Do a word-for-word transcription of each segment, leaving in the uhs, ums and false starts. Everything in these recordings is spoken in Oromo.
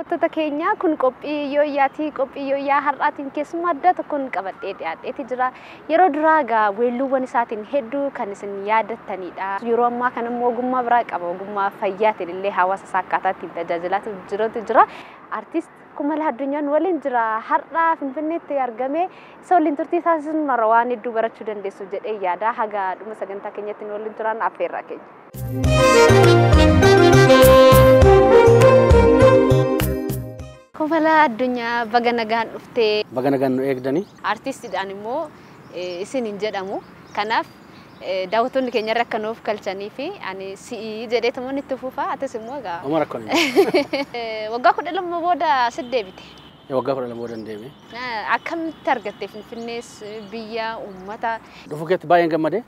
daawwattoota keenya kun qophii yooyyaati qophii yooyyaa har'aatiin keessumaa adda tokkoon qabadhee dhiyaadheeti jira yeroo duraa gaa weelluuwwan isaatiin hedduu kan isin yaadattanidha yeroo ammaa kana immoo ogummaa biraa qaba ogummaa fayyaatiin illee hawaasa isaa akkaataatti tajaajilaa jirutu jira artist Kumala Addunyaan waliin jira har'a Finfinneetti argamee isa waliin turtii taasisuun mara waan hedduu barachuu dandeessu jedhee yaada haga dhuma sagantaa keenyatti waliin turaan affeerraa keenya. Kumala Addunyaa baga nagaan dhuftee baga nagaan nu eegdanii artistiidhaan immoo isin hin jedhamu kanaaf daawwattoonni keenya irra akka nuuf galchanii fi ani si'i jedhee tamoonni itti fufaa atis immoo egaa Omar akkoni waggaa kudha lama booda as deebite waggaa kudha lama booda deebi'e akkamitti argatte Finfinnees biyya uummata dhufu keetti baay'een gammade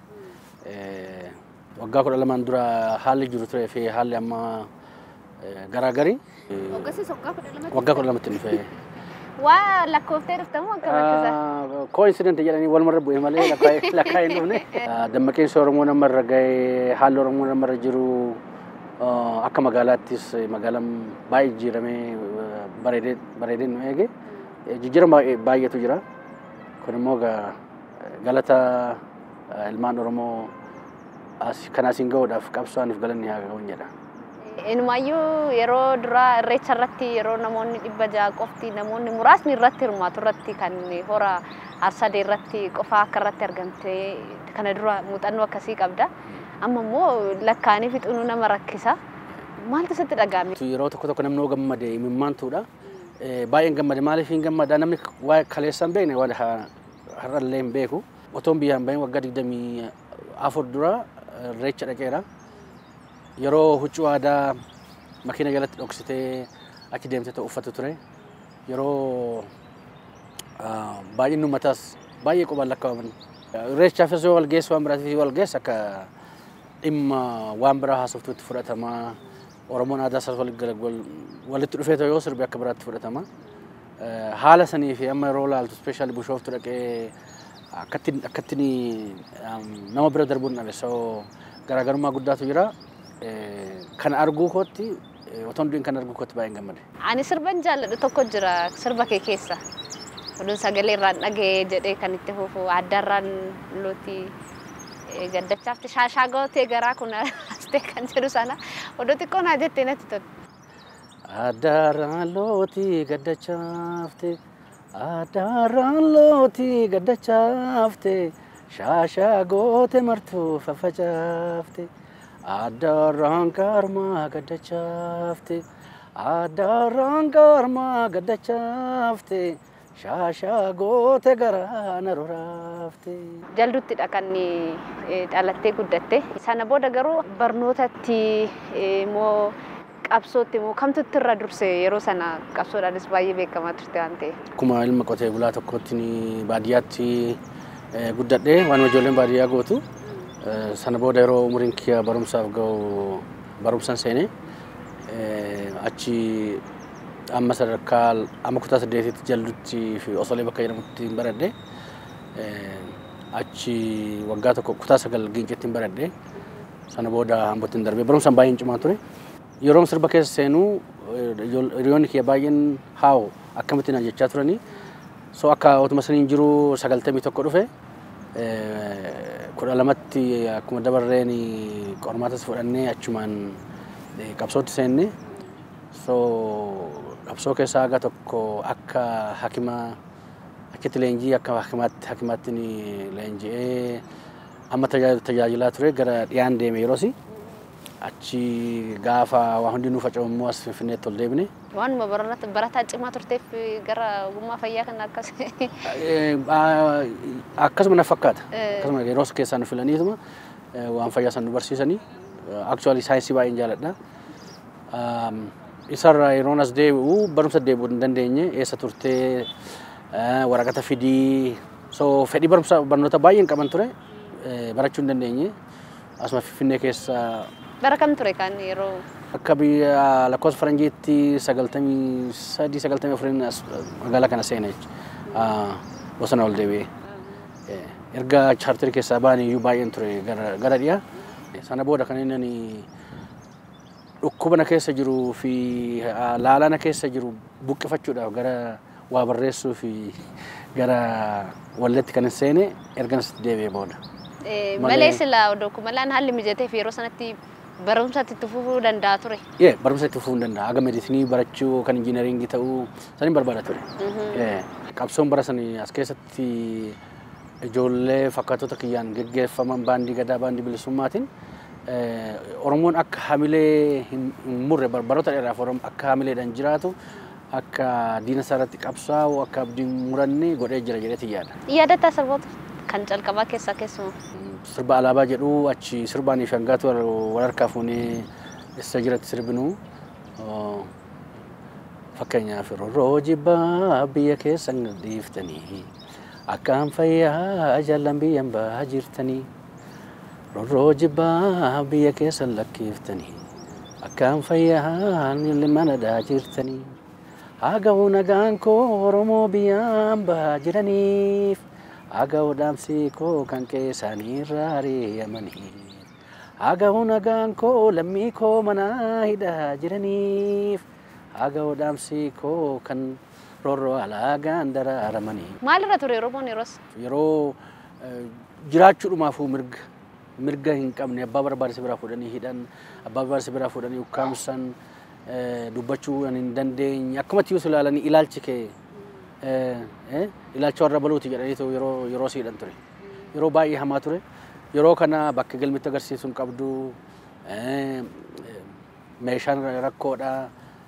waggaa kudha lamaan dura haalli jiru ture fi haalli amma garaagari waggaa kudha lamatti dhufe waa lakkooftee dhuftamu akka bakka coincident jedhanii wal marra bu'e malee lakkaa hin dhufne dammaqinsa Oromoo namarra ga'e haalli Oromoo namarra jiru akka magaalaattis magaalaan baay'ee jijjiiramee bareedee bareedee nu eege jijjiirama baay'eetu jira kun immoo galata ilmaan Oromoo kan asiin ga'uudhaaf qabsaa'aniif galanni haa ga'uun jedha. Inumayyuu yeroo duraa irreecha irratti yeroo namoonni dhibba ja'a qofti namoonni muraasni irratti hirmaatu irratti kan hora Arsadee irratti qofaa akka irratti argamte kana dura muuxannoo akkasii qabda amma immoo lakkaanii fixuun nama rakkisa maaltu sitti dhaga'ame yeroo tokko tokko namni gammade mimmaantuudha baay'een gammade maaliif hin gammada namni waa kaleessan beekne waan har'allee hin beeku otoon biyyaan bahin waggaa digdamii afur dura irreecha dhaqeera yeroo huccuu aadaa makiina jalatti dhoksitee achi deemtee ta'u uffatu ture yeroo baay'een uummatas baay'ee qubaan lakkaa'aman irreechaafis wal geessu waan biraatiif wal geessa akka dhimma waan biraa haasoftuutti fudhatama Oromoon aadaa isaas walitti dhufee ta'u yoo sirbi akka biraatti fudhatama haala sanii fi amma yeroo laaltu speeshaali Bishooftu dhaqee akkatti akkatti nama bira darbuun dhabe soo garaagarummaa guddaatu jira kan arguu kootti otoon du'in kan arguu kootti baay'een gammade. Ani sirban jaalladhu tokko jira sirba kee keessa. Oduun sagalee irraan dhagee jedhee kan itti fufu addarraan looti gaddachaafte shaashaa gootee garaa kun astee kan jedhu sana oduu xiqqoo naa jettee natti tolu. Addarraan looti gaddachaafte addarraan looti gaddachaafte shaashaa gootee martuu faffacaafte. Addarraan karma gaddachaafte addarraan karma gaddachaafte shaashaa goote garaa na roraafte. Jalduuttidha kan dhalattee guddatte sana booda garuu barnootatti immoo qabsootti immoo kamtutti irra durse yeroo sana qabsoodhaanis baay'ee beekamaa turte waan ta'eef. Akkuma ilma qotee bulaa tokkotti baadiyyaatti guddadhee waan ijoolleen baadiyyaa gootu. Sana booda yeroo umuriin kiyya barumsaaf ga'u barumsaan seenee achi amma sadarkaa amma kutaa saddeetitti jalduutti fi osolee bakka jedhamutti hin baradhe achi waggaa tokko kutaa sagal Giinceetti hin baradhe sana booda Ambootti hin darbee barumsaan baay'een cimaa ture yeroo sirba keessa seenuu hiriyoonni kiyya baay'een haawu akkamitti na jechaa turanii soo akka otuma saniin jiru sagaltamii tokko dhufe kudha lamatti akkuma dabarreen qormaatas fudhannee achumaan qabsootti seenne so qabsoo keessaa haga tokko akka hakimaa akkitti leenjii akka hakimaatti hakimaatti leenji'ee amma tajaajilaa ture gara dhiyaan deeme yeroosi achi gaafa waa hundi nu faca'ummoo as Finfinneetti ol deebine. Waanuma barataa cimaa turteef gara ogummaa fayyaa kan akkas akkasuma na fakkaata akkasuma yeroo keessaa nu filaniituma waan fayyaa san nu barsiisanii actually saayinsii baay'een jaalladha isarraa yeroon as deebi'u barumsa deebi'uu hin dandeenye eessa turtee waraqata fidii so fedhii barumsa barnoota baay'een qaban ture barachuu hin dandeenye asuma Finfinnee keessa bara kam ture kan yeroo akka biyya lakkoofsa faranjiitti sagaltamii sadii sagaltamii afuriin magaalaa kana seene bosona ol deebi'ee erga chaartarii keessaa baanii iyyuu baay'een ture gara dhiyaa sana booda kan inni dhukkubana keessa jiru fi laalana keessa jiru buqqifachuudhaaf gara waa barreessuu fi gara walletti kan seene erganas deebi'ee booda. Malee sila odoo kumalaan haalli mijatee fi yeroo sanatti barumsatti tufuu danda'a ture. Yee barumsatti tufuu danda'a. Aga medisinii barachuu kan injiinaringii ta'uu saniin barbaada ture. Qabsoon bara sanii as keessatti ijoollee fakkaatota kiyyaan geggeeffaman baandii gadaa baandii bilisummaatiin Oromoon akka hamilee hin murre baroota dheeraaf akka hamileedhaan jiraatu akka diina isaarratti qabsaa'u akka abdiin muranne godhee jira jedheeti yaada. Yaadataa saboota kan calqabaa keessaa keessumaa. Sirba alaabaa jedhu achi sirbaanii fi hangaatu wal harkaa fuunee isa jiratti sirbinu. Fakkeenyaaf roorroo jibbaa biyya keessan dhiiftanii akkaan fayyaa jaallan biyyan baa jirtanii. Roorroo jibbaa biyya keessan lakkiiftanii akkaan fayyaa mana daa jirtanii. Aga'u nagaan koo Oromoo biyyaan baa jiraniif aga'u dhaamsi koo kan keessanii irraa ari'amaniif aga'u nagaan koo lammii koo manaa hidhaa jiraniif aga'u dhaamsi koo kan roorroo alaagaan daraaramaniif. Maalirra ture Oromoon yeroos? Yeroo jiraachuudhumaafuu mirga mirga hin qabne abbaa barbaade biraa fuudhanii hidhan abbaa barbaade biraa fuudhanii ukkaamsan dubbachuu hin dandeenye akkumatti yoo ilaalanii ilaalchi kee ilaalcha warra baluuti jedhanii yeroo yeroo siidhan ture yeroo baay'ee hamaa ture yeroo kana bakka galmitti agarsiisuu hin qabdu meeshaan rakkoodha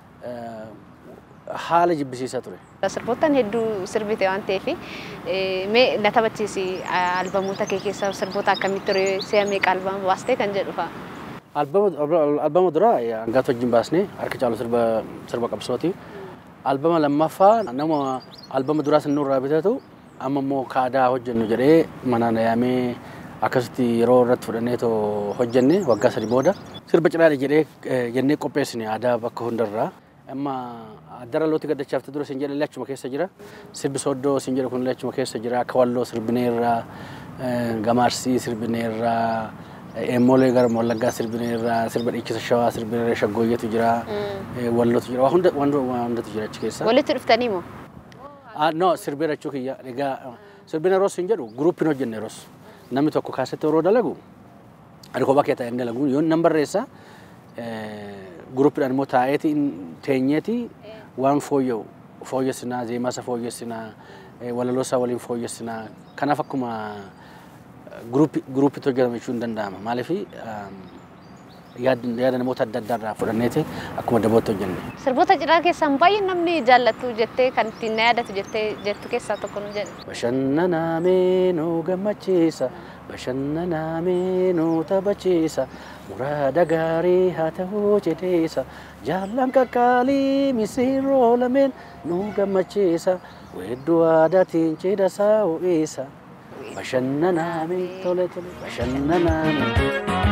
haala jibbisiisaa ture. Sirboottan hedduu sirbite waan ta'eef mee na taphachiisi albamoota kee keessaa sirboota akkamitti ture si'a meeqa albama baastee kan jedhu fa'a. Albama dura hangaatu wajjin baasnee harka caalu sirba sirba qabsooti. Albama lammaffaa nama albama duraa san nurraa bitatu amma immoo kaadaa hojjennu jedhee manaan yaamee akkasitti yeroo irratti fudhannee too hojjenne waggaa sadi booda sirba cinaadha jedhee jennee qopheessine aadaa bakka hundarraa. Amma addara looti gaddachaafte dura sin jedhe lachuma keessa jira. Sirbi Sooddoo sin jedhe kun lachuma keessa jira. Akka Walloo sirbineerraa, Gamaarsii sirbineerraa, Eemmolee gara Wallaggaa sirbineerraa, sirba Dhiichisa Shawaa sirbineerraa, Shaggooyyeetu jira, Wallootu jira. Waa hundatu jira achi keessa. Walitti dhuftanii moo? No, sirbeera jechuu kiyya. Egaa sirbina yeroos hin jedhu guruupiin hojjenne yeroos. Namni tokko kaasetti yeroo dalagu ani kophaa kee ta'ee dalagu yoo nan barreessa guruupiidhaan immoo taa'eeti teenyeeti waan fooyya'u fooyyessinaa zeemaasa fooyyessinaa walaloosaa waliin fooyyessinaa kanaaf akkuma guruupiitti hojjetame jechuun danda'ama maaliif yaada namoota adda addaa irraa fudhanneeti akkuma dabootti hojjenne. Sirboota cidhaa keessaan baay'ee namni jaallatu jettee kan ittiin na yaadatu jettee jettu keessaa tokko nu jedhe. Bashannanaa meenuu gammachiisa bashannanaa meenuu taphachiisa muraada gaarii haa ta'uu jedheessa jaallan qaqqaalii misirroo lameen nu gammachiisa weedduu aadaatiin cidha isaa ho'isa bashannanaa mee tole tole bashannanaa mee.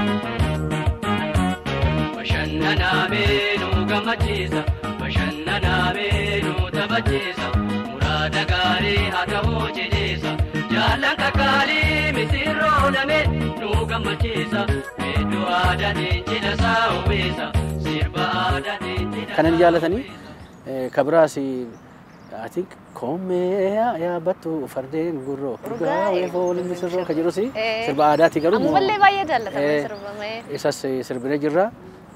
Bashannanaa meenuu gammachiisa bashannanaa meenuu taphachiisa muraada gaarii haa ta'uu jedheessa jaallan qaqqaalii misirroo lameen nu gammachiisa weedduu aadaatiin cidha isaa ho'isa sirba aadaatiin cidha. Kanan jaalatanii kabiraas I think koomee yaabbattu fardeen gurroo urgaa'ee fooliin misirroo kan jedhusi sirba aadaati garuu. Ammallee baay'ee jaallatama sirba. Isas sirbinee jirra.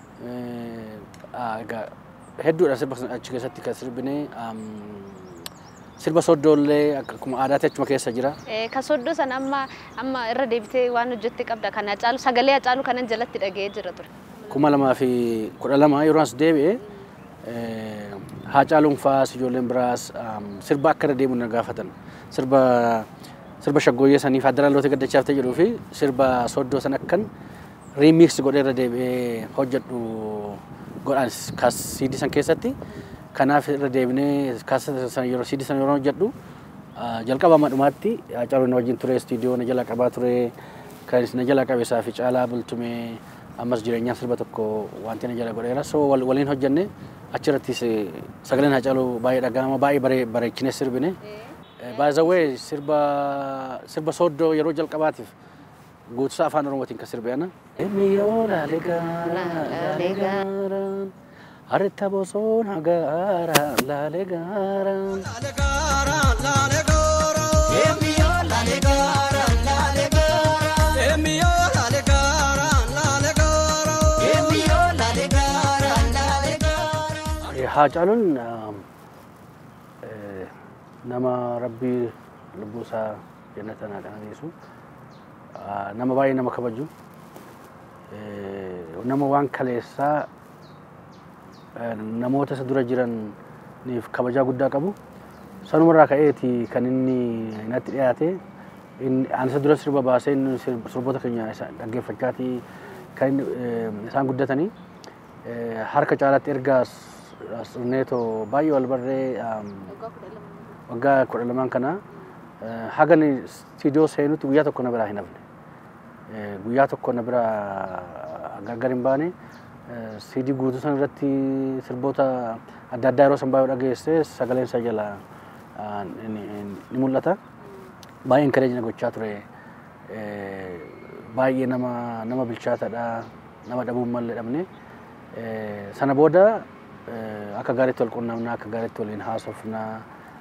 Hedduudha sirba achi keessatti kan sirbinee sirba Sooddoollee akkuma aadaatti achuma keessa jira. Kan Sooddoo sana amma amma irra deebitee waan hojjettee qabda kan Hacaaluu sagalee Hacaaluu kanan jalatti dhaga'ee jira ture. Kuma lamaa fi kudha lama yeroo as deebi'ee Hacaaluun faas ijoolleen biraas sirba akka irra deemu na gaafatan sirba sirba Shaggooyyee saniif addara looti gaddachaafte jedhuu fi sirba Sooddoo sana akkan remix godhee irra deebi'ee hojjedhu godhaan kaas C D san keessatti kanaaf irra deebinee kaas san yeroo C D san yeroo hojjedhu jalqaba madhumaatti Hacaaluun wajjin ture studio na jala qabaa ture kan na jala qabeessaa fi caalaa bultumee ammas jireenyaa sirba tokko wanti na jala godheera so waliin hojjenne achirratti sagaleen Hacaaluu baay'ee dhaga'ama baay'ee bareechinee sirbine by the way sirba sirba Sooddoo yeroo jalqabaatiif قوت سافان رومتين كسر بيانا ميولا لجارا لا لجارا هرت بوسون هجارا لا لجارا لا لجارا لا لجارا ميولا لجارا لا لجارا ميولا لجارا لا لجارا ميولا لجارا لا لجارا حاجالون نما ربي لبوسا جنتنا كنيسو nama baay'ee nama kabaju nama waan kaleessaa namoota isa dura jiraniif kabajaa guddaa qabu sanumarraa ka'eeti kan inni natti dhiyaate ani isa dura sirba baasee inni sirboota keenya dhaggeeffachaati kan isaan guddatanii harka caalaatti erga neetoo baay'ee wal barree waggaa kudha lamaan kana hagan studio seenutti guyyaa tokko na biraa hin hafne guyyaa tokko na biraa gargar hin baane sidii guutuu san irratti sirboota adda addaa yeroo san baay'ee dhageesse sagaleen isaa jala ni mul'ata baay'ee encourage na gochaa ture baay'ee nama nama bilchaataadha nama dhabuun malee dhabne sana booda akka gaariitti wal qunnamnaa akka gaariitti waliin haasofnaa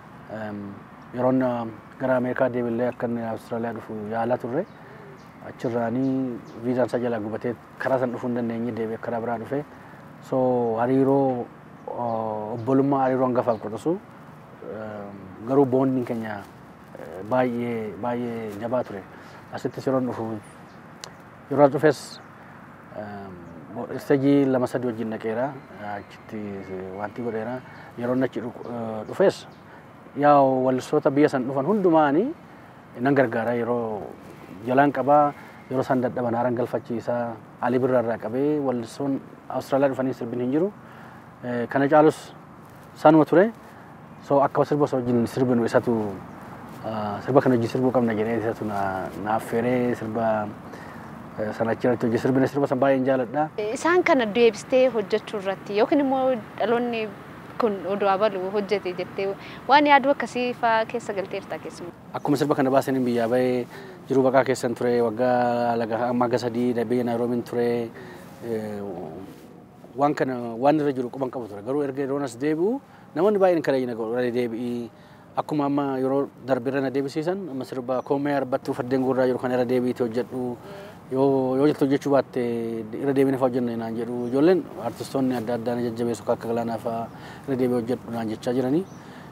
yeroon gara Ameerikaa deebilee akka inni Awustiraaliyaa dhufu yaalaa turre achirraanii viizaan isaa jalaa gubatee karaa san dhufuu hin dandeenye deebi'ee karaa biraa dhufe so hariiroo obbolummaa hariiroo hangafaaf qotisu garuu boondiin keenya baay'ee baay'ee jabaa ture asitti yeroon dhufu yeroo dhufes isteejii lama sadii wajjin dhaqeera achitti wanti godheera yeroon achi dhufes yaa walsoota biyya san dhufan hundumaanii nan gargaara yeroo jalaan qabaa yeroo san dadhaban haran galfachiisaa alii birraa irraa qabee walsoon Awustiraaliyaa dhufanii sirbin hin jiru kana caalus sanuma ture so akka sirba soo wajjin sirbinu isatu sirba kana wajjin sirbuu qabna jedhee isatu na affeeree sirba sana achirratti hojii sirbina sirba san baay'een jaaladha. Isaan kana deebistee hojjechuu irratti yookiin immoo dhaloonni kun oduu abalu hojjete jettee waan yaadu akkasii faa keessa galteerta keessumaa. Akkuma sirba kana baasanii biyyaa bahee jiruu baqaa keessan ture waggaa laga amma gasadii dhabee Naayiroobiin ture waan kana waan irra jiru quban qabu ture garuu erga yeroon as deebi'u namoonni baay'een kan na godhanii deebi'ii akkuma amma yeroo darbirra na deebisiisan amma sirba koomee arbattuu faddeen gurraa jiru kan irra deebiitti hojjedhu yoo yoo jirtu hojjechuu baatte irra deebiin fa'aa hojjenna naan jedhu ijoolleen artistoonni adda addaa na jajjabeessu akka galaanaa fa'aa irra deebi'ee hojjedhu naan jechaa jiranii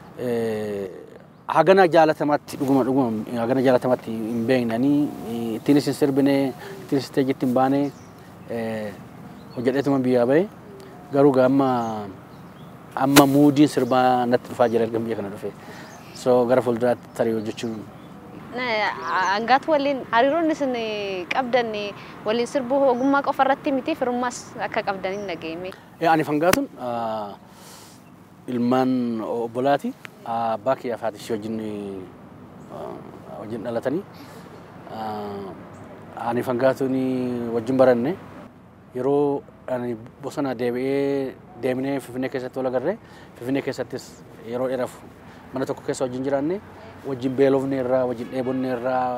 hagana jaalatamaatti dhuguma dhuguma hagana jaalatamaatti hin beeknanii ittiinis hin sirbine ittiinis isteejitti hin baane hojjedheetuma biyyaa bahe garuu amma amma muudiin sirbaa natti dhufaa jira erga biyya kana dhufe so gara fuulduraatti tarii hojjechuun angaat waliin hariiroon isin qabdan waliin sirbuu ogummaa qofa irratti miti firummaas akka qabdaniin nageeme. Ani fangaatun ilmaan obbolaati abbaa kee afaati ishee wajjin wajjin dhalatanii ani fangaatun wajjin baranne yeroo ani bosona deebi'ee deemnee Finfinnee keessatti wal agarre Finfinnee keessattis yeroo dheeraaf mana tokko keessa wajjin jiraanne wajjin beelofne irraa wajjin dheebonne irraa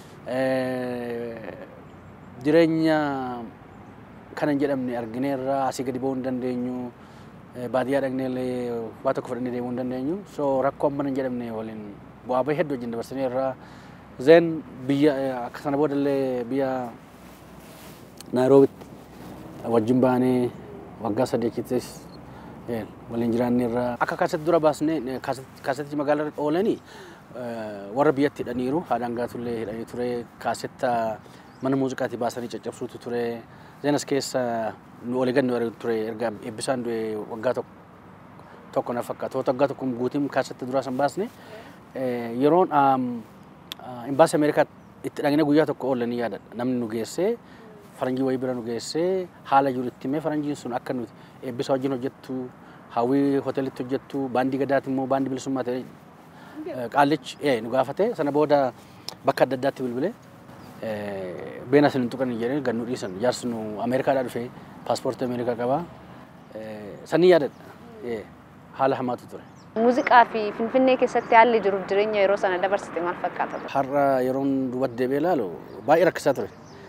jireenya kanan jedhamne argine irraa asii gadi ba'uu hin dandeenyu baadiyyaa dhaqneellee waa tokko fudhannee deemuu hin dandeenyu so rakkoo amma hin jedhamne waliin bu'aa bahee hedduu wajjin dabarsine irraa zeen biyya akka sana boodallee biyya Naayiroobitti wajjin baanee waggaa sadeekittis waliin jiraanne irraa akka kaasatti dura baasne kaasatti magaalaa irra oolanii warra biyyatti hidhaniiru haadhaan gaatullee hidhanii ture kaasetta mana muuziqaatti baasanii caccabsuutu ture zeenas keessa nu olii gad nu ture erga eebbisaan du'e waggaa tokko na fakkaata waggaa tokko guutiin kaasetta duraa san baasne yeroon imbaasii Ameerikaatti itti dhaqnee guyyaa tokko oolanii yaadadha namni nu geessee faranjii wayii bira nu geessee haala jiru itti himee faranjiin sun akka nuti eebbisa wajjin hojjettu hawwii hoteelitti hojjettu baandii gadaati immoo baandii bilisummaa ta'e qaallichi ee nu gaafate sana booda bakka adda addaatti bilbilee beena sin tuqan jedhee gannu dhiisan jaarsi nu Ameerikaadhaa dhufee paaspoortii Ameerikaa qaba sanii yaadadha haala hamaatu ture. Muuziqaa fi Finfinnee keessatti haalli jiru jireenya yeroo sana dabarsite maal fakkaata? Har'a yeroon duubatti deebi'ee ilaalu baay'ee rakkisaa ture.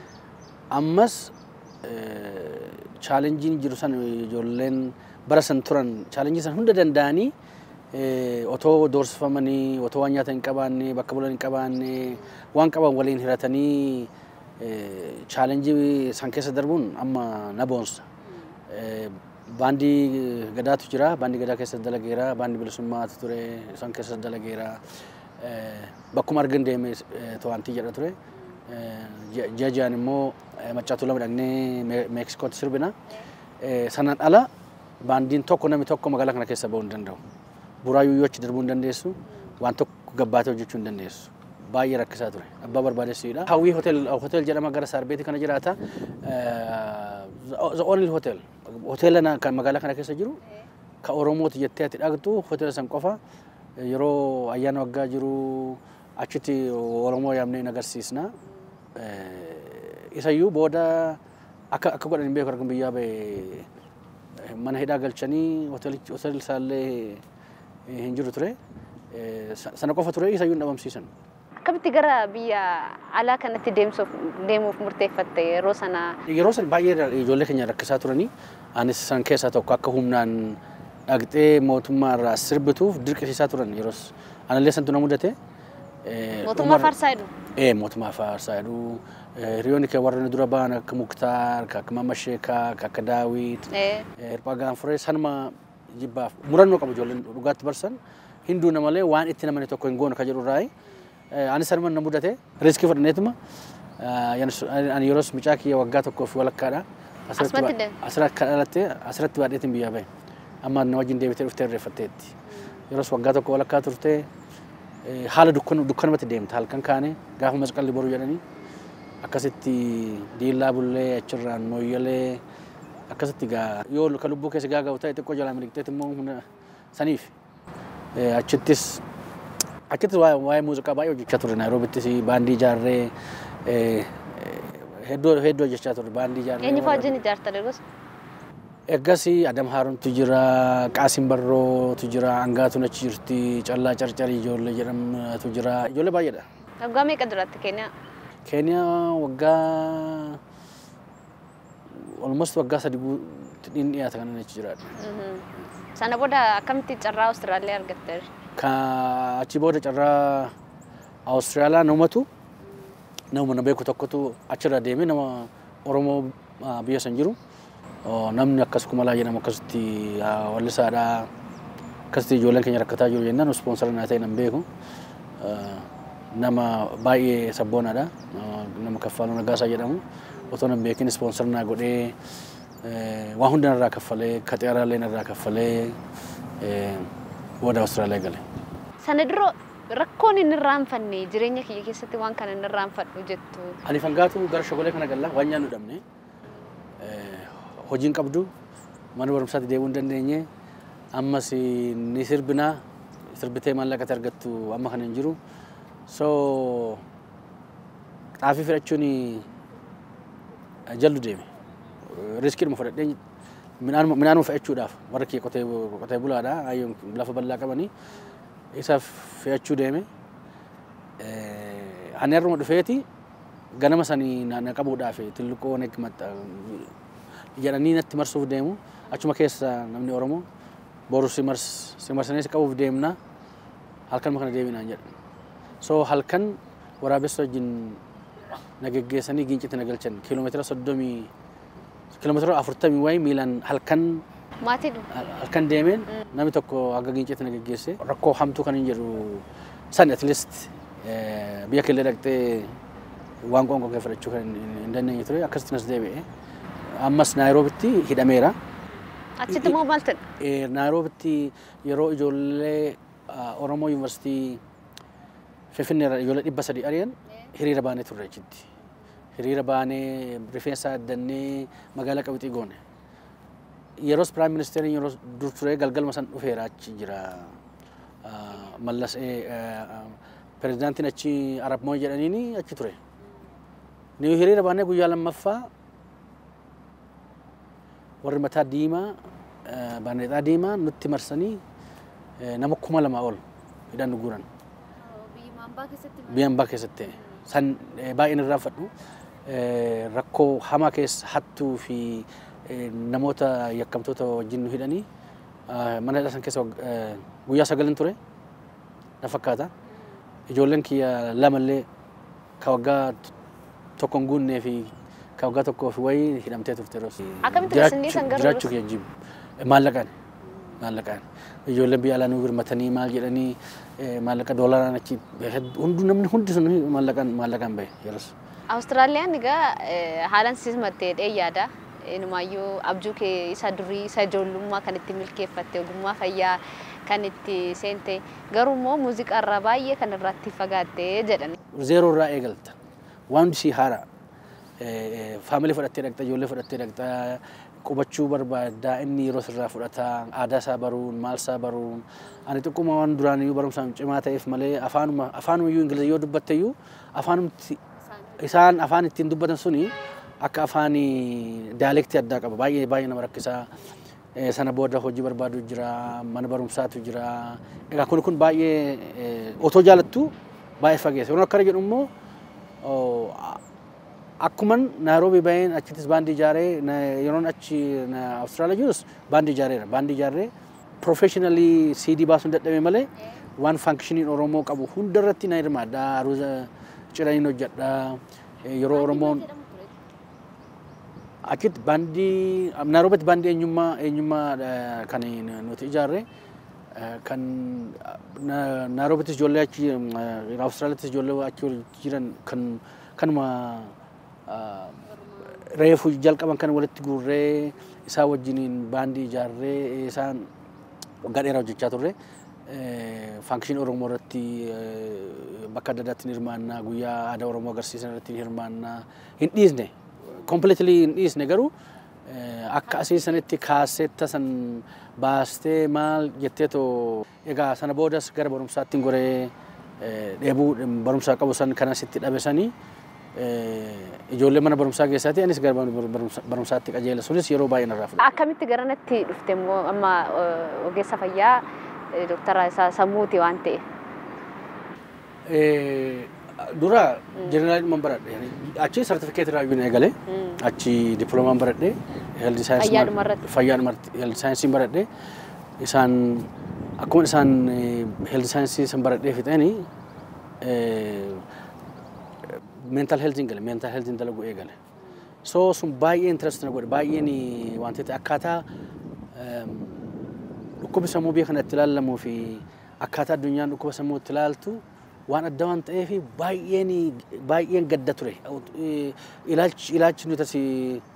ammas chaalenjiin jiru san ijoolleen bara san turan chaalenjii san hunda danda'anii otoo doorsifamanii otoo waan nyaata hin qabaanne bakka bulan hin qabaanne waan qaban waliin hiratanii chaalenjii san keessa darbuun amma na boonsa. Baandii gadaatu jira, baandii gadaa keessa dalageera, baandii bilisummaatu ture san keessa dalageera. Bakkuma argan deemee to'antii jedha ture. Jajaan immoo maccaatu lama dhagnee Meeksikootti sirbina. Sanaan ala baandiin tokko namni tokko magaalaa kana keessa ba'uu hin danda'u. Buraayyuu yoo achi darbuu hin dandeessu, waan tokko gabbaatee hojjechuu hin dandeessu. Baay'ee rakkisaa ture. Abbaa barbaadeessiidha. Hawwii hotel hotel jedhama gara Saarbeetii kana jiraata. The only hotel. Hoteela kan magaalaa kana keessa jiru ka Oromooti jettee ati dhaqxu hoteela san qofa yeroo ayyaana waggaa jiru achitti Oromoo yaamnee hin agarsiisna. Isayyuu booda akka akka godhan hin beeku argan biyyaa ba'e mana hidhaa galchanii hoteelichi hoteelli isaallee hin jiru ture. Sana qofa ture isayyuu hin dhabamsiisan. Akkamitti gara biyya alaa kanatti deemsuuf deemuuf murteeffatte yeroo sana? Yeroo sana baay'ee ijoollee keenya rakkisaa turanii anis san keessaa tokko akka humnaan dhaqxee mootummaa irraa sirbituuf dirqisiisaa turan yeroos anallee santu na mudate. Mootummaa faarsaa jedhu? Ee mootummaa faarsaa jedhu. Hiriyoonni kee warra dura ba'an akka Muktaar, akka Mama Sheekaa, akka Daawit, Hirphaa Gaanfuree sanuma jibbaaf murannoo qabu ijoolleen dhugaatti barsan hinduuna malee waan itti namni tokko hin goone ka jedhu irraa ani sanuma na mudate riskii fudhanneetuma ani yeroos mucaa kiyya waggaa tokkoo fi walakkaadha. Asirratti kadhalattee asirratti baadheetiin biyyaa bahe. Amma na wajjin deebitee dhuftee irreeffatteetti. Yeroos waggaa tokko walakkaa turtee haala dukkanumatti deemta halkan kaane gaafa masqalli boru jedhanii akkasitti diillaa bullee achirraan mooyyalee akkasitti gaa yoo ka lubbuu keessa gaaga'u ta'e xiqqoo jalaa miliqxeet immoo saniif achittis Akkitti waa'ee muuziqaa baay'ee hojjechaa ture Naayiroobiittis baandii ijaarree hedduu hedduu hojjechaa ture baandii ijaarree. Eenyu fa'aa wajjin ijaartan eegos? Eeggas Adam Haaromtu jira, Qaasim Barrootu jira, Angaatuun achi jirti, Callaa Carcarii ijoollee jedhamtu jira, ijoollee baay'eedha. Waggaa meeqa duraatti Keeniyaa? Keeniyaa waggaa almost waggaa sadii dhiyaata kan achi jiraadha. Sana booda akkamitti carraa Awustiraaliyaa argatte? Ka achi booda carraa Awustiraaliyaa namatu nama na beeku tokkotu achirra deemee nama Oromoo biyya san jiru namni akkas kumalaa jedhamu akkasitti wallisaadha akkasitti ijoolleen keenya rakkataa jiru jennaan ispoonsara naa ta'e nan beeku nama baay'ee sabboonaadha nama Kaffaaluu Nagaasaa jedhamu otoo nan beekin ispoonsara naa godhee waan hunda narraa kaffalee ka xiyyaaraallee narraa kaffalee booda Awustiraaliyaa gale. Sana dura rakkoon inni irraanfanne jireenya kiyya keessatti waan kana inni irraanfadhu jettu. Ani fangaatu gara shogolee kana galla waan nyaannu dhabne hojiin qabdu mana barumsaatti deemuu hin dandeenye ammas ni sirbinaa sirbitee maallaqatti argattu amma kana hin jiru. So xaafii fudhachuun jallu deeme. Riskiidhuma fudhadhee midhaanuma fe'achuudhaaf warra kee qotee bulaadha lafa bal'aa qabanii isaaf fe'achuu deeme. Ani har'uma dhufeeti ganama sanii na qabuudhaaf tilliqoo neekmatta jedhanii natti marsuuf deemu achuma keessa namni Oromoo boru si marsanii si qabuuf deemna halkanuma kana deebinaan jedha. So halkan waraabessa wajjin na geggeessanii gincitti na galchan kiiloomeetira soddomii kiiloomeetira afurtamii wayi miilaan halkan maatiin halkan deemeen namni tokko akka gincitti na geggeesse rakkoo hamtuu kan hin jedhu san at least biyya keellee dhaqxee waan qoonqoo kee fudhachuu kan hin dandeenye ture akkasitti nas deebi'e. Ammas Naayiroobitti hidhameera. Achitti moo maal ta'e? Naayiroobitti yeroo ijoollee Oromoo Yuunivarsiitii Finfinneerra ijoollee dhibba sadii ari'an hiriira baanee turre achitti. Hiriira baanee rifeensa addannee magaalaa Qabxii goone. Yeroos Piraayim Ministeeriin yeroo dur ture galgalma san dhufeera achi jira. Mallas pirezidaantiin achi Arab Mooy jedhaniini achi ture. Ni hiriira baanee guyyaa lammaffaa warri mataa diimaa baaneexaa diimaa nutti marsanii nama kuma lama ol hidhaan nu guuran. Biyya hambaa keessatti san baay'een irraa fadhu rakkoo hamaa keessa hattuu fi namoota yakkamtoota wajjin nu hidhanii mana hidhaa san keessa guyyaa sagalin ture na fakkaata. Ijoolleen kiyya lamallee ka waggaa tokko hin guunnee fi ka waggaa tokkoo fi wayii hidhamtee turte roos. Akkamitti isin dhiisan garuu jiraachuu kiyya jibu maallaqaan maallaqaan ijoolleen biyya alaa nu birmatanii maal jedhanii maallaqa doolaaraan achi hundi namni hundi sun maallaqaan maallaqaan bahe yeroos. Awustiraaliyaan egaa haalaan simattee yaada. Inumayyuu abjuu kee isa durii isa ijoollummaa kan itti milkeeffatte ogummaa fayyaa kan itti seente garuu immoo muuziqaa irraa baay'ee kan irratti fagaattee jedhani. Zeeroo irraa eegalta waan hundi si haara faamilii fudhattee dhaqxa ijoollee fudhattee dhaqxa qubachuu barbaaddaa inni yeroo sirraa fudhata aadaa isaa baruun maal isaa baruun ani xiqquma waan duraaniyyuu barumsaan cimaa ta'eef malee afaanuma afaanumayyuu ingilizii yoo dubbatteyyuu afaanumti isaan afaan ittiin dubbatan suni akka afaani dialektii addaa qaba baay'ee baay'ee nama rakkisaa sana booda hojii barbaadu jira mana barumsaatu jira egaa kun kun baay'ee otoo jaalattu baay'ee fageessa yeroo akkana jedhu immoo akkuman Nairobi bahin achittis baandii ijaaree yeroon achi Awustiraaliyaa jirus baandii ijaareera baandii ijaaree professionally C D baasuun dadhabee malee waan functioning Oromoo qabu hundarratti na hirmaadha aruuza ciraniin hojjedha yeroo Oromoon achit bandii Nairobitti bandii eenyummaa eenyummaa kan nuti ijaarre kan Nairobittis ijoollee achi Awustiraaliyaattis ijoollee achi jiran kan kanuma reefu jalqaban kan walitti guurree isaa wajjiniin baandii ijaarree isaan waggaa dheeraa hojjechaa turre function Oromoo irratti bakka adda addaatti hirmaannaa guyyaa aadaa Oromoo agarsiisan irratti hirmaannaa hin dhiisne completely hin dhiisne garuu akka asiisanitti kaaseetta san baastee maal jetteetoo egaa sana boodas gara barumsaatti goree dheebuu barumsaa qabu san kanasitti dhabesanii ijoollee mana barumsaa keessatti anis gara barumsaatti qajeela sunis yeroo baay'ee narraa fudhate. Akkamitti garanatti dhufte immoo amma ogeessa fayyaa doktara sammuuti waan ta'e. Dura jeneraal man baradhe achi certificate irraa yuun eegale achi diploomaan baradhe health science fayyaadumarratti health science baradhe isaan akkuma isaan health science san baradhe fixanii mental health ingale mental health dalagu eegale so sun baay'ee interest na godhe baay'ee ni wantoota akkaataa dhukkuba sammuu biyya kanatti ilaalamuu fi akkaataa addunyaan dhukkuba sammuu itti ilaaltu waan adda waan ta'eef baay'een baay'een gadda ture ilaalchi ilaalchi nuti asi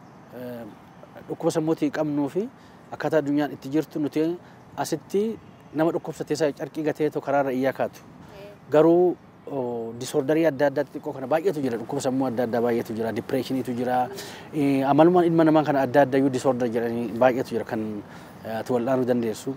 dhukkuba sammuutii qabnuu fi akkaataa addunyaan itti jirtu nuti asitti nama dhukkubsatee isaa carqii gatee to karaarra iyyaa kaatu garuu disorderii adda addaa xiqqoo kana baay'eetu jira dhukkuba sammuu adda addaa baay'eetu jira depression'iitu jira amalumaan ilma namaa kana adda addaa iyyuu disorder jedhanii baay'eetu jira kan ati wal'aanuu dandeessu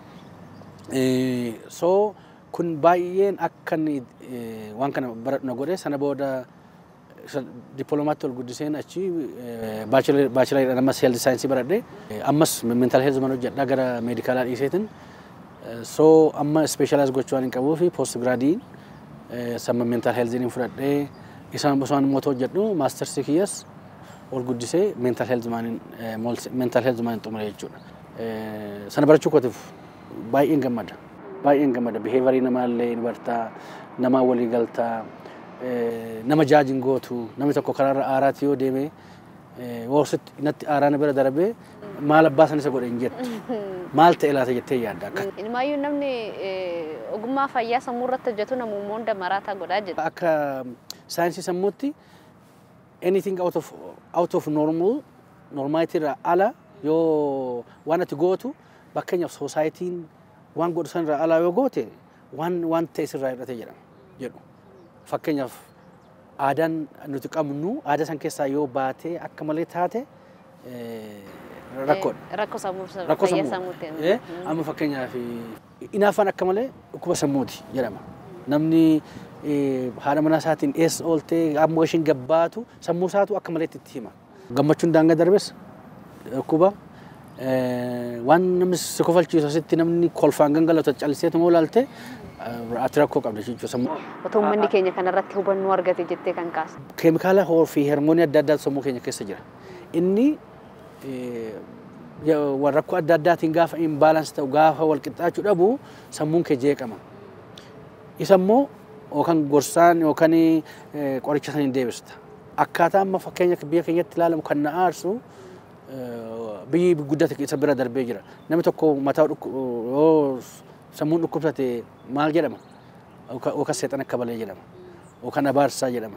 so kun baay'een akkan waan kana baradhuna godhe sana booda diploomaatti ol guddiseen achi baachilarii ammas health science baradhe ammas mental health man hojjedha gara meedikaalaa dhiiseetin so amma specialize gochuu waan hin qabuu fi post gradii sama mental health in fudhadhe isaan bosaan immoo hojjedhu master sikias ol guddisee mental health man mental health man xumure jechuudha sana barachuu kootiif baay'een gammada baay'een gammada behavior nama illee ni bartaa nama walii galtaa nama jaajin gootu namni tokko karaarra aaraati yoo deeme woositti natti aaraan bira darbee maal abbaa san isa godhe hin jettu maal ta'e laata jettee yaadda akka ilmaayyuu namni ogummaa fayyaa sammuu irratti hojjetu namummoo hunda maraataa godhaa jedha akka saayinsii sammuutti anything out of out of normal normality irraa ala yoo waan ati gootu bakkeenyaaf soosaayitiin waan godhu san irraa ala yoo goote waan waan ta'e sirraa hidhate jedhama jedhu fakkeenyaaf aadaan nuti qabnu aadaa san keessaa yoo baatee akka malee taate rakkoodha. Rakkoo sammuu fayyaa sammuuti. Amma fakkeenyaaf inaafaan akka malee dhukkuba sammuuti jedhama. Namni haadha manaa isaatiin eessa ooltee ammoo ishiin gabbaatu sammuu isaatu akka malee itti hima. Gammachuun daangaa darbes dhukkuba waan namni si kofalchiisu asitti namni kolfaan gangalatu calliseetu moo ilaalte atirakoo qabda jechuudha sammuu. Otoo uummanni keenya kanarratti hubannoo argate jettee kan kaasu. Keemikaala fi hormoonii adda addaa sammuu keenya keessa jira. Inni rakkoo adda addaatiin gaafa imbalance ta'u gaafa wal qixxaachuu dhabu sammuun kee jeeqama. Isa immoo yookaan gorsaan yookaan qoricha saniin deebista. Akkaataa amma fakkeenya biyya keenyatti ilaalamu kan na aarsu biyyi guddate isa bira darbee jira. Namni tokko mataa sammuun dhukkubsate maal jedhama? Yookaan seexana akka balee jedhama. Yookaan abaarsaa jedhama.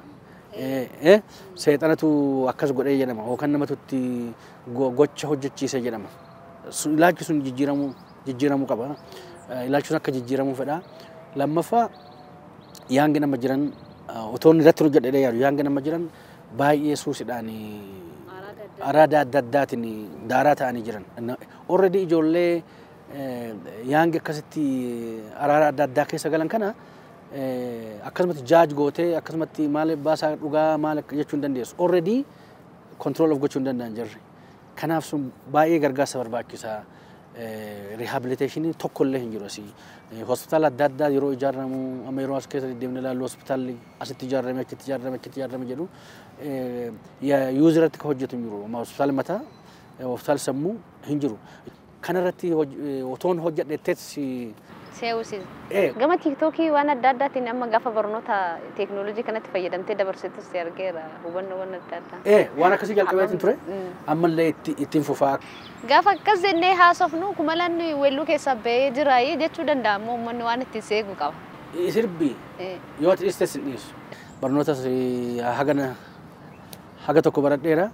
Seexanatu akkas godhee jedhama. Yookaan namatu itti gocha hojjechiise jedhama. Ilaalchi sun jijjiiramuu jijjiiramuu qaba. Ilaalchi sun akka jijjiiramuu fedha. Lammaffaa yaangi nama jiran otoo irratti hojjedhee yaadu yaangi nama jiran baay'ee suusidhaan araada adda addaatiin daaraa ta'anii jiran. Already ijoollee yaangi akkasitti araara adda addaa keessa galan kana akkasumatti jaaj gootee akkasumatti maal baasaa dhugaa maal jechuu hin dandeessu. Already control of gochuu hin danda'an jirri. Kanaaf sun baay'ee gargaarsa barbaachisaa. Rehabilitation tokko illee hin jiru asii. Hospitaala adda addaa yeroo ijaaramu amma yeroo as keessa deemnee ilaallu hospitaalli asitti ijaarame achitti ijaarame achitti ijaarame jedhu yuuzirratti kan hojjetu hin jiru. Hospitaalli mataa hospitaalli sammuu hin jiru. Kanarratti otoon hojjedheettees Seewusis. Gama tiiktookii waan adda addaatiin amma gaafa barnoota teeknooloojii kanatti fayyadamtee dabarsitus argeera hubannoo waan adda addaa. Ee waan akkasii jalqabeetiin ture ammallee ittiin fufaa. Gaafa akkas jennee haasofnu kumalaan weelluu keessaa ba'ee jira jechuu danda'a ammoo uummanni waan ittiin seegu qaba. Sirbi yoo dhiistes hin dhiisu. Barnootas hagana haga tokko baradheera.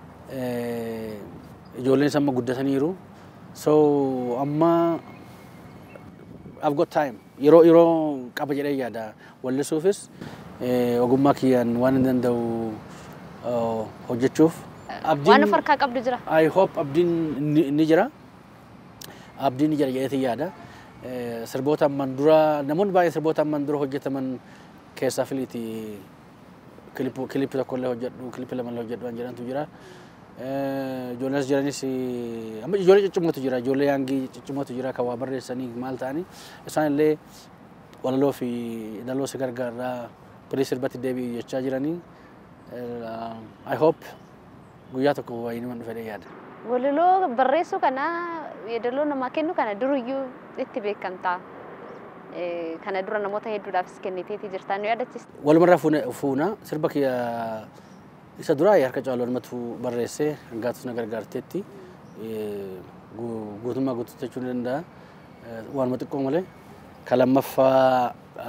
Ijoolleen samma guddataniiru. So amma I've got time. Yeroo yeroo qaba jedhee yaada wallisuufis ogummaa kiyyaan waan hin danda'u hojjechuuf. Waan farkaa qabdu jira. I hope abdiin ni jira. Abdiin ni jira jedhee yaada. Sirboota amman dura namoonni baay'ee sirboota amman dura hojjetaman keessaa filiiti kilipii tokko illee hojjedhu kilipii lama illee hojjedhu waan jedhantu jira. Ijoollees jiranis amma ijoollee ciccimotu jira ijoollee yaangii ciccimotu jira kan waa barreessanii maal ta'anii isaan illee walaloo fi daloo si gargaaraa pirii sirbatti deebi'u jechaa jiranii. I hope guyyaa tokko wayiin man dhufee yaada. Walaloo barreessuu kana yeedaloo namaa kennu kana duruyyuu itti beekamtaa. Kana dura namoota hedduudhaafis kenniteetii jirtaan nu yaadachiista. Walumarraa fuuna sirba kiyya isa duraa harka caaloo namatu barreessee hangaatus na gargaarteetti guutummaa guutuutti jechuu ni danda'a. Waanuma xiqqoo malee kan lammaffaa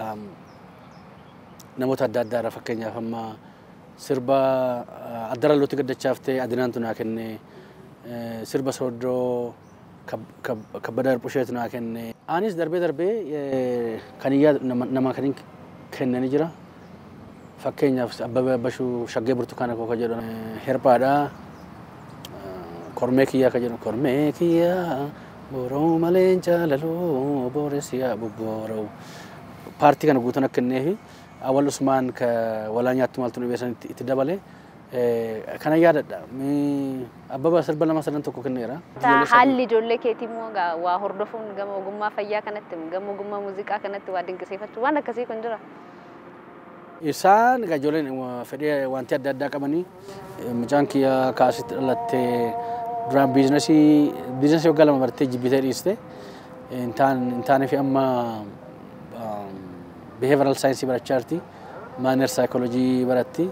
namoota adda addaa irraa fakkeenyaaf amma sirba addarallootti gaddachaaftee adinaantu naa kenne sirba sooddoo kabbada hirpusheetu naa kenne. Anis darbee darbee kan iyyaa nama kan kennanii jira. Fakkeenyaaf Abbabee Bashuu shaggee burtukaana koo ka jedhu hirphaadha. Kormee kiyyaa ka jedhu kormee kiyyaa boroo malee jaalaloo booressiyaa bubbooroo. Paartii kana guutuun akka inneefi awwal Usmaan ka walaa nyaattu maaltu nu beesan itti dabale. Kana yaadadha. Abbabaa sirba lama sadan tokko kenneera. Haalli ijoollee keetii immoo waa hordofuun gama ogummaa fayyaa kanatti gama ogummaa muuziqaa kanatti waa dinqisiifachuu waan akkasii kun jira. Isaan ijoolleen fedhii wanti adda addaa qabanii mucaan kiyya kaasitti dhalattee duraan biizinasii biizinasii waggaa lama bartee jibbitee dhiiste hin taane fi amma behavioral science barachaa jirti maanner psychology baratti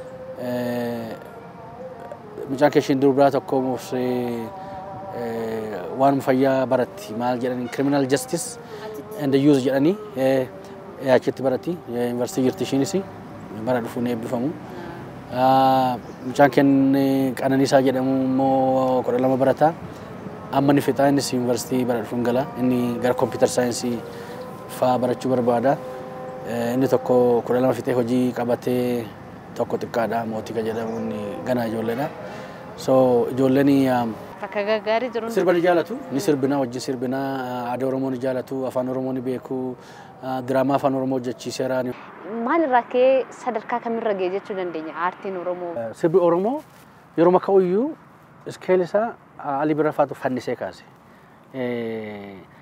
mucaan kee ishiin durbaa tokko muufsee waan fayyaa baratti maal jedhanii criminal justice and the use jedhanii achitti baratti yuunivarsiitii jirti ishiinis bara dhufuun eebbifamu. Mucaan kee Qananiisaa jedhamu immoo kudha lama barataa amma ni fixaa innis yuunivarsiitii bara dhufuun gala inni gara computer science faa barachuu barbaada. Inni tokko kudha lama fixee hojii qabatee tokko xiqqaadha mootii ka jedhamu inni ganaa ijoolleedha. So ijoolleen akka gaggaarii jiru sirba ni jaalatu ni sirbina wajjin sirbina aadaa Oromoo ni jaalatu afaan Oromoo ni beeku diraamaa afaan Oromoo hojjechiiseera. Maalirraa kee sadarkaa kamirra ga'e jechuu dandeenya aartiin Oromoo? Sirbi Oromoo yeroo makka iyyuu iskeelli isaa Alii Birraa faatu fannisee kaase.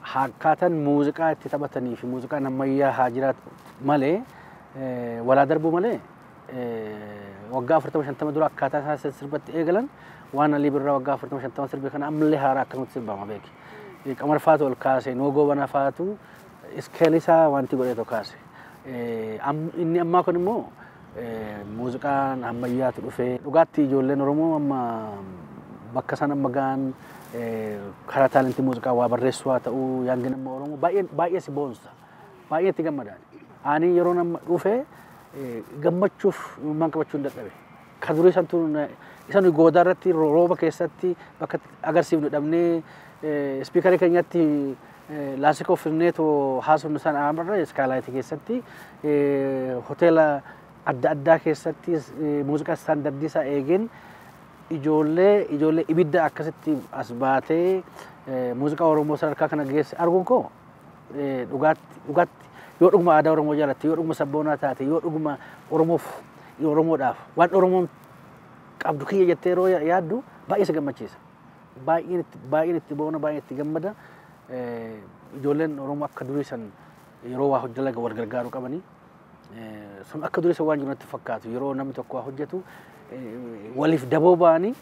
hakkaataan muuziqaa itti taphatanii fi muuziqaan ammayyaa haa jiraatu malee walaa darbuu malee waggaa afurtama shantama dura akkaataa isaa sirbatti eegalan waan Alii Birraa waggaa afurtama shantama sirbe kana ammallee haaraa akkasumatti sirbama beeki. Qamar faatu ol kaase noogoo bana faatu iskeelisaa wanti godheetu kaase. Inni ammaa kun immoo muuziqaan ammayyaatu dhufee dhugaatti ijoolleen Oromoo amma bakka sana amma gaan karaa taalentii muuziqaa waa barreessuu haa ta'uu yaangin amma Oromoo baay'ee baay'ee si boonsa baay'ee itti gammadaan. Ani yeroo nama dhufee gammachuuf imimmaan qabachuu hin dadhabe. Kan durii santu isa nuyi goodaa irratti rooba keessatti bakka agarsiifnu dhabnee ispiikarii keenyatti laasikoo firneetoo haasofnu sana amarra iskaalaayitii keessatti hoteela adda addaa keessatti muuziqaa istaandardii isaa eegeen ijoollee ijoollee ibidda akkasitti as baatee muuziqaa Oromoo sadarkaa kana geesse arguun koo dhugaatti dhugaatti yoo dhuguma aadaa Oromoo jaalatte yoo dhuguma sabboonaa taate yoo dhuguma Oromoof Oromoodhaaf waan Oromoon qabdu kiyya jettee yeroo yaaddu baay'ee si gammachiisa. Baay'een itti baay'een itti boona baay'ee itti gammada. Ijoolleen Oromoo akka durii san yeroo waa hojjalaga wal gargaaruu qabanii sun akka durii san waan jiru natti fakkaatu yeroo namni tokko waa hojjetu waliif daboo ba'anii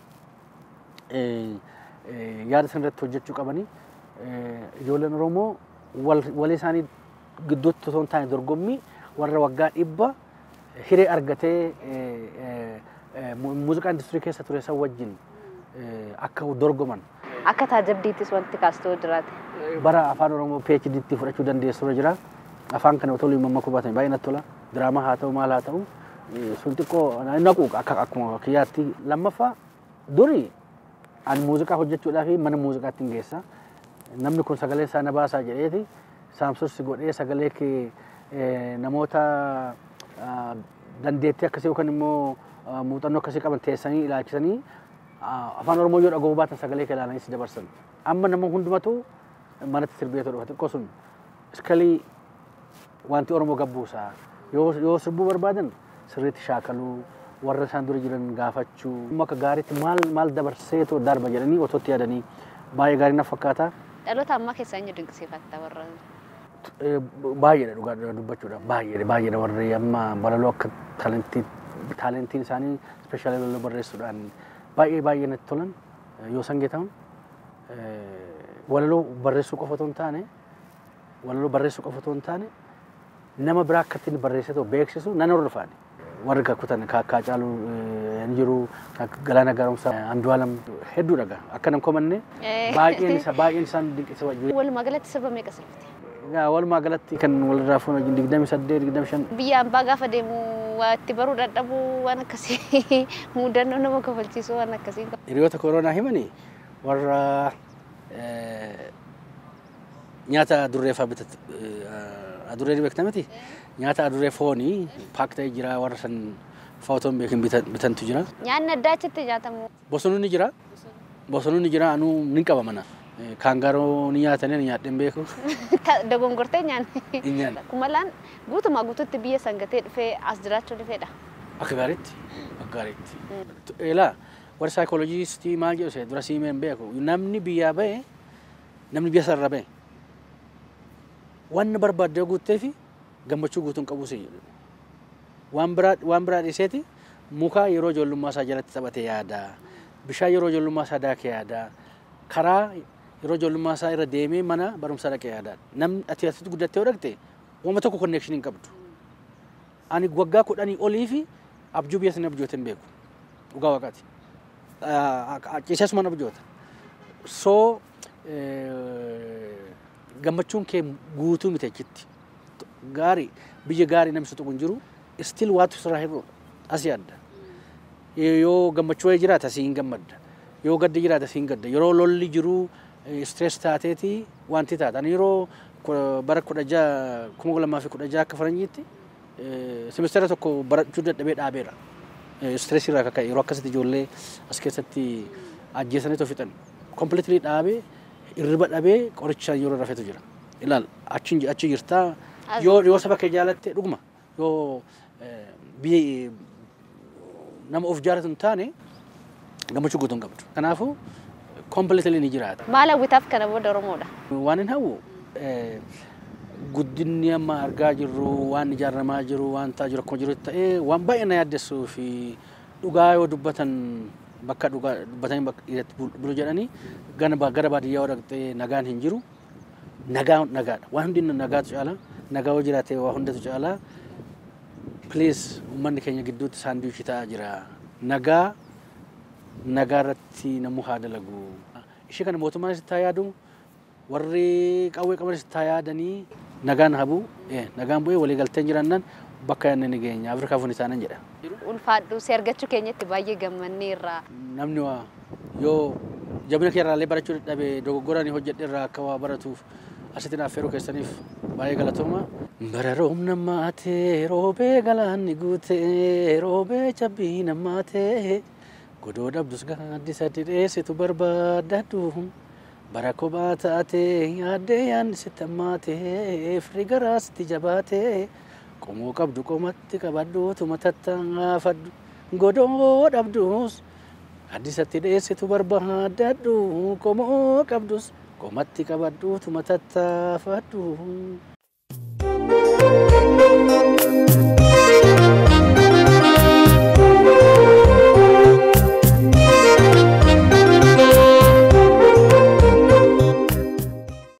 yaada san irratti hojjechuu qabanii ijoolleen Oromoo walii isaanii gidduutti osoo hin taane dorgommii warra waggaa dhibba hiree argatee muuziqaa industirii keessa ture san wajjin akka dorgoman. Akka taajabdiittis wanti kaastoo jiraate. Bara afaan Oromoo PhD itti fudhachuu dandeessu jira. Afaan kana otoo limamma kubatame baay'ee natti tola. Diraamaa haa ta'u maal haa ta'u sun xiqqoo naqu akka akkuma kiyyaatti lammaffaa durii ani muuziqaa hojjechuudhaaf mana muuziqaatti hin geessa. Namni kun sagalee isaa na baasaa jedheeti saamsursi godhee sagalee kee namoota dandeettii akkasii yookaan immoo muuxannoo akkasii qaban teessanii ilaalchisanii afaan Oromoo yoo dhaga'uu baatan sagalee kee ilaalanii si dabarsan. Amma nama hundumatu manatti sirbeetoo dhufa xiqqoo sun iskalii wanti Oromoo gabbuusaa yoo sirbuu barbaadan sirriitti shaakaluu warra isaan dura jiran gaafachuu akka gaariitti maal maal dabarseetoo darba jedhanii otootti yaadanii baay'ee gaarii na fakkaata. Dhaloota ammaa keessaa eenyu dinqisiifatta warra? Baay'eedha dhugaa dubbachuudha baay'eedha baay'eedha warri amma balaloo akka taalentii taalentiin isaanii ispeeshaalii balaloo barreessuudhaan baay'ee baay'ee natti tolan yoo sangee ta'an walaloo barreessuu qofa otoo hin taane walaloo barreessuu qofa otoo hin taane nama biraa akka ittiin barreessitoo beeksisu nan hordofaani. Warri kakkutan kaakkaa caaluu hin jiru Galaana Gaaromsaa Andu'aalam hedduu dhaga akka nan komanne baay'een isa baay'een isaan dinqisiifa jiru. Walumaa galatti sirba meeqa sirbite? Yaa walumaa galatti kan walirraa fuuna digdami saddeet digdami shan. Biyya ambaa gaafa deemu waa itti baruu dadhabuu waan akkasii mudannoo nama kafalchiisu waan akkasii. Hiriyoota koronaa himanii warra nyaata adurreeffaa bitatu adurree beektamati nyaata adurree foonii paak ta'ee jira warra san footoon beekin bitantu jira. Nyaanni addaa achitti nyaatamu. Bosonuun ni jira. Bosonuun ni jira anuu ni qaba mana. Kaangaaroo ni nyaatanii ni nyaadheen beeku. Dogongortee nyaanni. Nyaanni. Kumalaan guutumaa guututti biyya sangatee dhufee as jiraachuu dhufeedha. Akka gaariitti. Akka gaariitti. Eelaa warri saayikooloojistii maal jedhu dura siimeen beeku namni biyyaa ba'e namni biyya sarara ba'e waan barbaadde guuttee fi gammachuu guutuun qabu si jedhu. Waan biraa waan biraa dhiiseeti muka yeroo ijoollummaa isaa jalatti taphatee yaada. Bishaan yeroo ijoollummaa isaa daakee yaada. Karaa yeroo ijoollummaa isaa irra deemee mana barumsaa dhaqee yaada. Namni ati asitti guddattee dhaqxe uumama tokko konnekshinii hin qabdu. Ani waggaa kudhanii olii fi abjuu biyya sana abjoote hin beeku. Dhugaa waaqaati. Ciisesuma abjoota. So gammachuun kee guutuu miti achitti. Gaarii biyya gaarii namni tuqu hin jiru. Still waatu sirraa hir'u asii adda. Yoo gammachuu jiraata asii hin gammadda. Yoo gadda jiraata asii hin gadda. Yeroo lolli jiru stress taateeti wanti taata. Ani yeroo bara kudha jaha kuma lamaa fi kudha jaha akka faranjiitti semestera tokko barachuu dadhabee dhaabeera. Stress irraa akka ka'e yeroo akkasitti ijoollee as keessatti ajjeesanii tofixan. Completely dhaabee irriba dhabee qoricha yeroo rafetu jira. Ilaal achi achi jirtaa yoo yoo saba kee jaalatte dhuguma yoo biyya nama of jaalatu hin taane gammachuu guutuu hin qabdu. Kanaafuu completely ni jiraata. Maal hawwitaaf kana booda Oromoodha? Waan hin hawwu guddinni amma argaa jirru waan ijaaramaa jiru waan ta'aa jiru akkuma jiru ta'ee waan baay'ee na yaaddessuu fi dhugaa yoo dubbatan bakka dhugaa dubbatanii bakka irratti bulu jedhanii gara baadiyyaa yoo dhaqxee nagaan hin jiru. Nagaa nagaadha. Waan hundi nagaatu caala. Nagaa yoo jiraate waa hundatu caala. Please uummanni keenya gidduutti saanduuchii ta'aa jira. Nagaa nagaa irratti namuu haa dalagu. Ishee kana mootummaan sitti haa yaadu warri qawwee qaban sitti haa yaadanii nagaan habu nagaan bu'ee walii galteen jiraannan bakka yaadne ni geenya Afrikaa fuuni taanan jedha. Ulfaadhu si argachuu keenyatti baay'ee gammanneerra. Namni waa yoo jabina keerraalee barachuu dadhabee dogoggoraan hojjedhe irraa akka waa baratuuf asitti naaf feeruu keessaniif baay'ee galatooma. Bara roobna maatee roobee galaanni guutee roobee cabbii namaatee godoo dhabdus gaaddisa didheessitu barbaadadhu bara kophaa taatee yaaddee yaadni sitti hammaatee firii garaa sitti jabaatee qomoo qabdu qomatti qabadhuutuma tattaafadhu godoo dhabdus gaaddisatti dheessitu barbaadadhu qomoo qabdus qomatti qabadhuutuma tattaafadhu.